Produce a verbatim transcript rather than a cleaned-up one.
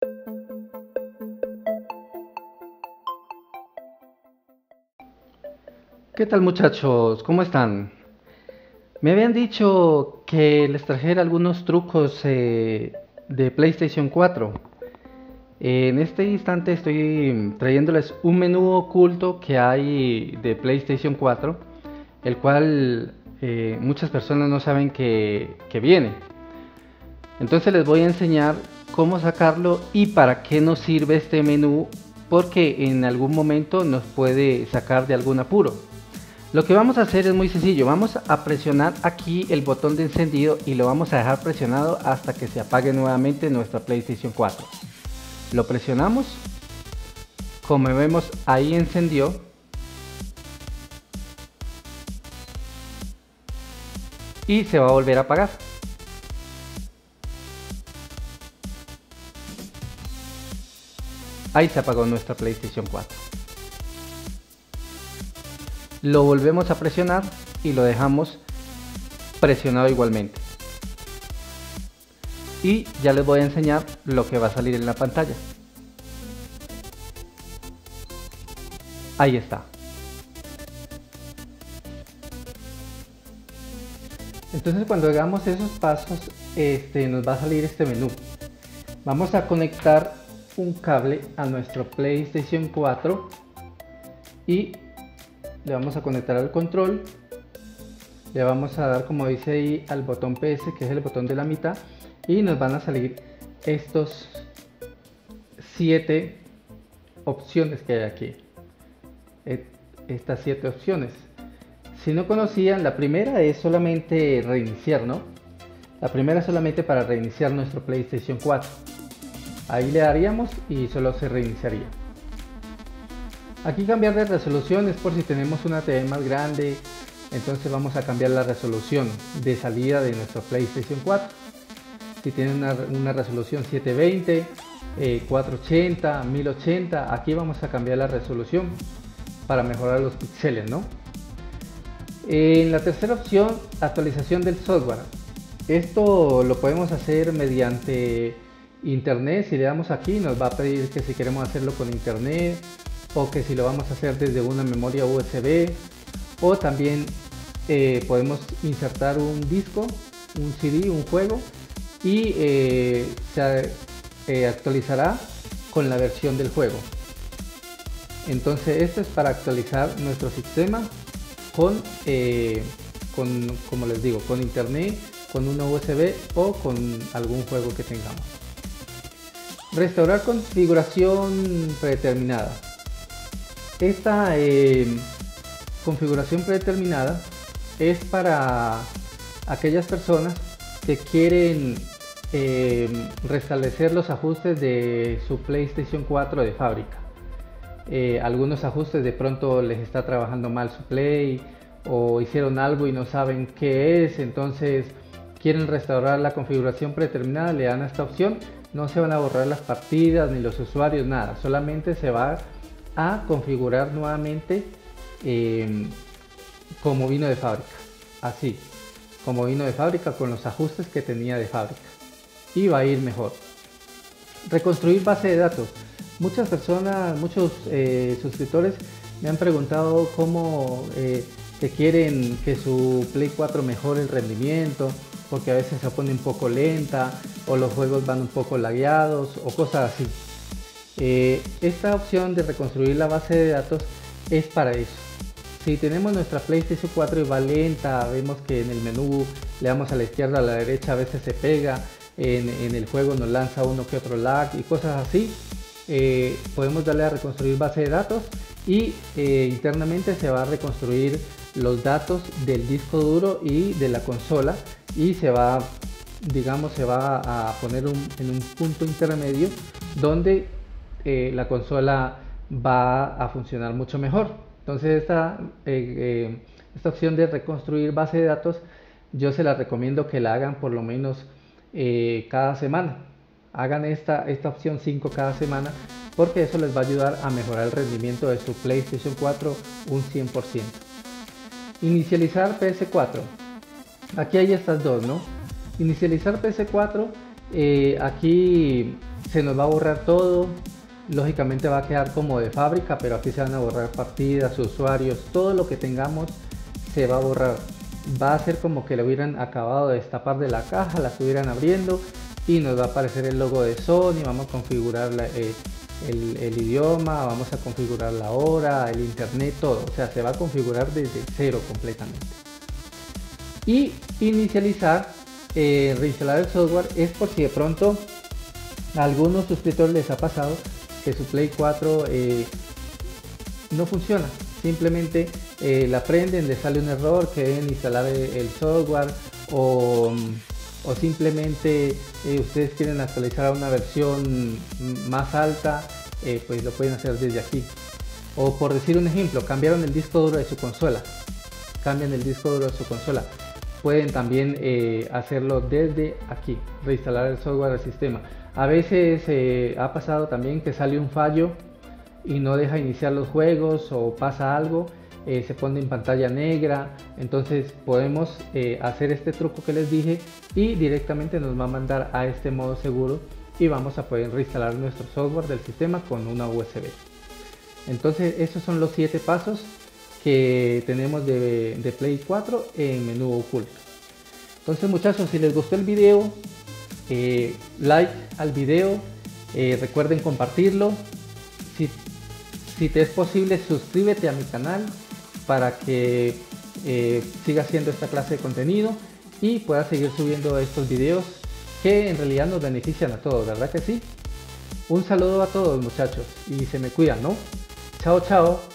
¿Qué tal, muchachos? ¿Cómo están? Me habían dicho que les trajera algunos trucos eh, de PlayStation cuatro. En este instante estoy trayéndoles un menú oculto que hay de PlayStation cuatro, el cual eh, muchas personas no saben que, que viene. Entonces les voy a enseñar cómo sacarlo y para qué nos sirve este menú, porque en algún momento nos puede sacar de algún apuro. Lo que vamos a hacer es muy sencillo. Vamos a presionar aquí el botón de encendido y lo vamos a dejar presionado hasta que se apague nuevamente nuestra PlayStation cuatro. Lo presionamos, como vemos ahí encendió. Y se va a volver a apagar. Ahí se apagó nuestra PlayStation cuatro. Lo volvemos a presionar y lo dejamos presionado igualmente. Y ya les voy a enseñar lo que va a salir en la pantalla. Ahí está. Entonces, cuando hagamos esos pasos, este, nos va a salir este menú. Vamos a conectar un cable a nuestro PlayStation cuatro y le vamos a conectar al control. Le vamos a dar, como dice ahí, al botón P S, que es el botón de la mitad, y nos van a salir estos siete opciones que hay aquí. Estas siete opciones. Si no conocían, la primera es solamente reiniciar, ¿no? La primera es solamente para reiniciar nuestro PlayStation cuatro. Ahí le daríamos y solo se reiniciaría. Aquí cambiar de resolución es por si tenemos una T V más grande, entonces vamos a cambiar la resolución de salida de nuestro PlayStation cuatro. Si tienen una, una resolución setecientos veinte, eh, cuatrocientos ochenta, mil ochenta, aquí vamos a cambiar la resolución para mejorar los píxeles, ¿no? En la tercera opción, actualización del software. Esto lo podemos hacer mediante internet. Si le damos aquí, nos va a pedir que si queremos hacerlo con internet, o que si lo vamos a hacer desde una memoria U S B, o también eh, podemos insertar un disco, un C D, un juego, y eh, se eh, actualizará con la versión del juego. Entonces esto es para actualizar nuestro sistema con, eh, con, como les digo, con internet, con una U S B o con algún juego que tengamos. Restaurar configuración predeterminada. Esta eh, configuración predeterminada es para aquellas personas que quieren eh, restablecer los ajustes de su PlayStation cuatro de fábrica. Eh, algunos ajustes de pronto les está trabajando mal su Play, o hicieron algo y no saben qué es, entonces quieren restaurar la configuración predeterminada, le dan a esta opción. No se van a borrar las partidas ni los usuarios, nada, solamente se va a configurar nuevamente eh, como vino de fábrica, así como vino de fábrica, con los ajustes que tenía de fábrica, y va a ir mejor. Reconstruir base de datos. Muchas personas, muchos eh, suscriptores me han preguntado cómo eh, que quieren que su Play cuatro mejore el rendimiento, porque a veces se pone un poco lenta, o los juegos van un poco lagueados, o cosas así. Eh, esta opción de reconstruir la base de datos es para eso. Si tenemos nuestra PlayStation cuatro y va lenta, vemos que en el menú le damos a la izquierda, a la derecha, a veces se pega, en, en el juego nos lanza uno que otro lag y cosas así, eh, podemos darle a reconstruir base de datos, y eh, internamente se va a reconstruir los datos del disco duro y de la consola, y se va, digamos, se va a poner un, en un punto intermedio donde eh, la consola va a funcionar mucho mejor. Entonces esta, eh, eh, esta opción de reconstruir base de datos, yo se la recomiendo que la hagan por lo menos eh, cada semana. Hagan esta, esta opción cinco cada semana, porque eso les va a ayudar a mejorar el rendimiento de su PlayStation cuatro un cien por ciento. Inicializar P S cuatro. Aquí hay estas dos, ¿no? Inicializar P S cuatro, eh, aquí se nos va a borrar todo. Lógicamente va a quedar como de fábrica, pero aquí se van a borrar partidas, usuarios, todo lo que tengamos se va a borrar. Va a ser como que le hubieran acabado de destapar de la caja, la estuvieran abriendo y nos va a aparecer el logo de Sony. Vamos a configurar la, eh, el, el idioma, vamos a configurar la hora, el internet, todo. O sea, se va a configurar desde cero completamente. Y inicializar, eh, reinstalar el software es por si de pronto a algunos suscriptores les ha pasado que su Play cuatro eh, no funciona. Simplemente eh, la prenden, le sale un error, que deben instalar el software, o, o simplemente eh, ustedes quieren actualizar a una versión más alta, eh, pues lo pueden hacer desde aquí. O por decir un ejemplo, cambiaron el disco duro de su consola, cambian el disco duro de su consola. Pueden también eh, hacerlo desde aquí, reinstalar el software del sistema. A veces eh, ha pasado también que sale un fallo y no deja iniciar los juegos, o pasa algo, eh, se pone en pantalla negra. Entonces podemos eh, hacer este truco que les dije y directamente nos va a mandar a este modo seguro y vamos a poder reinstalar nuestro software del sistema con una U S B. Entonces esos son los siete pasos que tenemos de, de Play cuatro en menú oculto. Entonces, muchachos, si les gustó el video, eh, like al video, eh, recuerden compartirlo. Si, si te es posible, suscríbete a mi canal para que eh, siga haciendo esta clase de contenido y pueda seguir subiendo estos videos que en realidad nos benefician a todos, ¿verdad que sí? Un saludo a todos, muchachos, y se me cuidan, ¿no? Chao, chao.